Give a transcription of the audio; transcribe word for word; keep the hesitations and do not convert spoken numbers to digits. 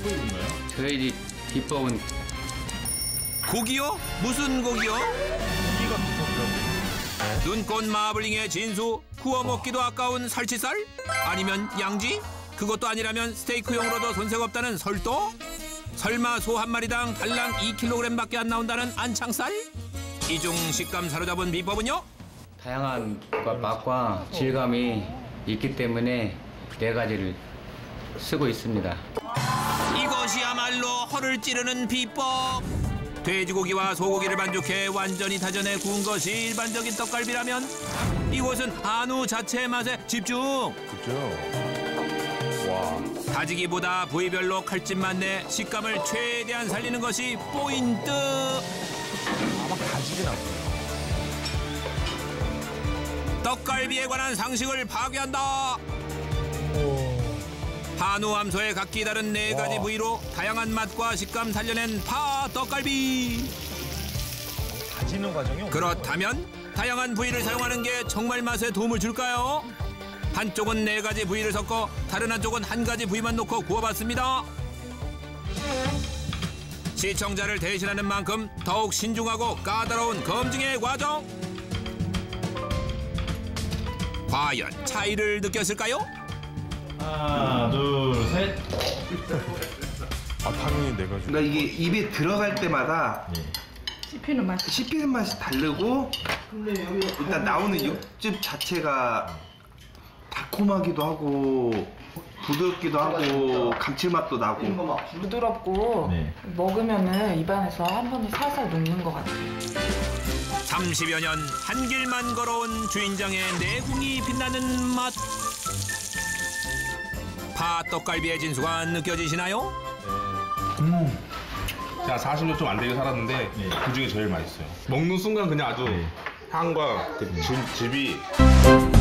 있나요? 저희 집 비법은 고기요? 무슨 고기요? 고기가 비법이라고. 눈꽃 마블링의 진수, 구워 먹기도 아까운 살치살? 아니면 양지? 그것도 아니라면 스테이크용으로도 손색 없다는 설도? 설마 소 한 마리당 달랑 이 킬로그램밖에 안 나온다는 안창살? 이중 식감 사로잡은 비법은요? 다양한 맛과 질감이 있기 때문에 네 가지를 쓰고 있습니다. 이것이야말로 허를 찌르는 비법. 돼지고기와 소고기를 반죽해 완전히 다져내 구운 것이 일반적인 떡갈비라면 이곳은 한우 자체의 맛에 집중. 그죠? 와. 다지기보다 부위별로 칼집만 내 식감을 최대한 살리는 것이 포인트. 아마 다지게 나고요. 떡갈비에 관한 상식을 파괴한다. 한우 함소의 각기 다른 네 가지 부위로 다양한 맛과 식감 살려낸 파 떡갈비. 다지는 과정이 그렇다면 다양한 부위를 사용하는 게 정말 맛에 도움을 줄까요? 한쪽은 네 가지 부위를 섞어 다른 한쪽은 한 가지 부위만 놓고 구워봤습니다. 시청자를 대신하는 만큼 더욱 신중하고 까다로운 검증의 과정. 과연 차이를 느꼈을까요? 하나, 둘, 셋. 아, 당연히 내가 좀. 그러니까 이게 입에 들어갈 때마다 씹히는 맛. 씹히는 맛이 다르고 일단 나오는 육즙 자체가 달콤하기도 하고 부드럽기도 하고 감칠맛도 나고 부드럽고 네. 먹으면은 입안에서 한 번에 살살 녹는 것 같아요. 삼십여 년 한 길만 걸어온 주인장의 내공이 빛나는 맛. 파 떡갈비의 진수가 느껴지시나요? 음. 제가 사십 년 좀 안 되게 살았는데 그 중에 제일 맛있어요. 먹는 순간 그냥 아주 향과 그 즙, 즙이